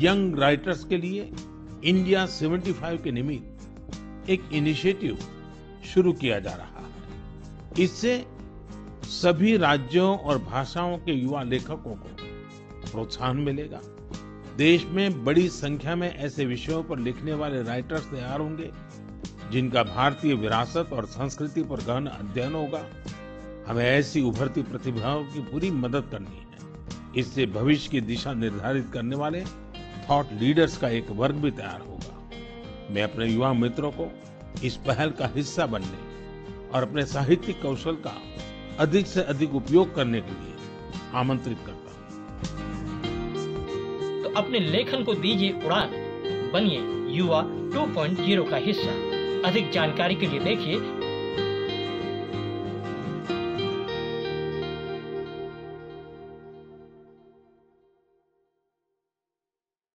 Young writers के लिए India 75 के निमित्त एक इनिशिएटिव शुरू किया जा रहा है। इससे सभी राज्यों और भाषाओं के युवा लेखकों को प्रोत्साहन मिलेगा। देश में बड़ी संख्या में ऐसे विषयों पर लिखने वाले राइटर्स तैयार होंगे जिनका भारतीय विरासत और संस्कृति पर गहन अध्ययन होगा। हमें ऐसी उभरती प्रतिभाओं की पूरी मदद करनी है। इससे भविष्य की दिशा निर्धारित करने वाले थॉट लीडर्स का एक वर्ग भी तैयार होगा। मैं अपने युवा मित्रों को इस पहल का हिस्सा बनने और अपने साहित्यिक कौशल का अधिक से अधिक उपयोग करने के लिए आमंत्रित करता हूँ। तो अपने लेखन को दीजिए उड़ान, बनिए युवा 2.0 का हिस्सा। अधिक जानकारी के लिए देखिए